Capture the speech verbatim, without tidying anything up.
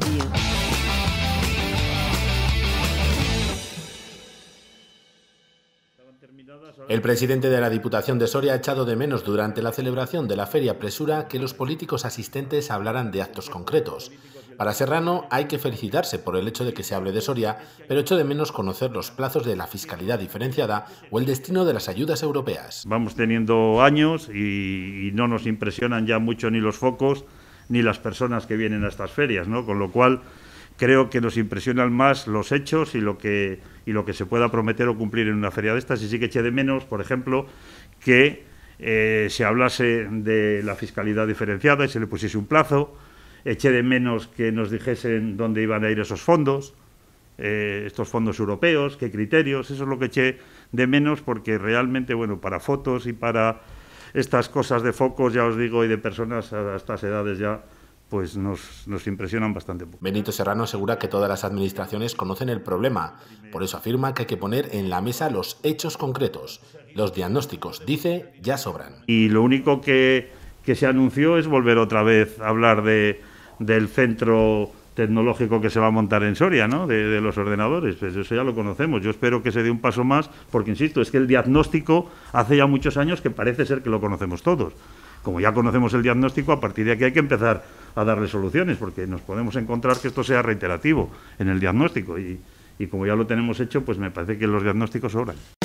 you. El presidente de la Diputación de Soria ha echado de menos durante la celebración de la Feria Presura que los políticos asistentes hablaran de actos concretos. Para Serrano hay que felicitarse por el hecho de que se hable de Soria, pero echó de menos conocer los plazos de la fiscalidad diferenciada o el destino de las ayudas europeas. Vamos teniendo años y, y no nos impresionan ya mucho ni los focos ni las personas que vienen a estas ferias, ¿no? Con lo cual creo que nos impresionan más los hechos y lo que y lo que se pueda prometer o cumplir en una feria de estas. Y sí que eché de menos, por ejemplo, que eh, se hablase de la fiscalidad diferenciada y se le pusiese un plazo. Eché de menos que nos dijesen dónde iban a ir esos fondos, eh, estos fondos europeos, qué criterios. Eso es lo que eché de menos, porque realmente, bueno, para fotos y para estas cosas de focos, ya os digo, y de personas a estas edades ya, pues nos, nos impresionan bastante poco. Benito Serrano asegura que todas las administraciones conocen el problema, por eso afirma que hay que poner en la mesa los hechos concretos. Los diagnósticos, dice, ya sobran. Y lo único que, que se anunció es volver otra vez a hablar de, del centro tecnológico que se va a montar en Soria, ¿no? De, de los ordenadores, pues eso ya lo conocemos. Yo espero que se dé un paso más, porque insisto, es que el diagnóstico hace ya muchos años que parece ser que lo conocemos todos. Como ya conocemos el diagnóstico, a partir de aquí hay que empezar a darle soluciones, porque nos podemos encontrar que esto sea reiterativo en el diagnóstico y, y como ya lo tenemos hecho, pues me parece que los diagnósticos sobran.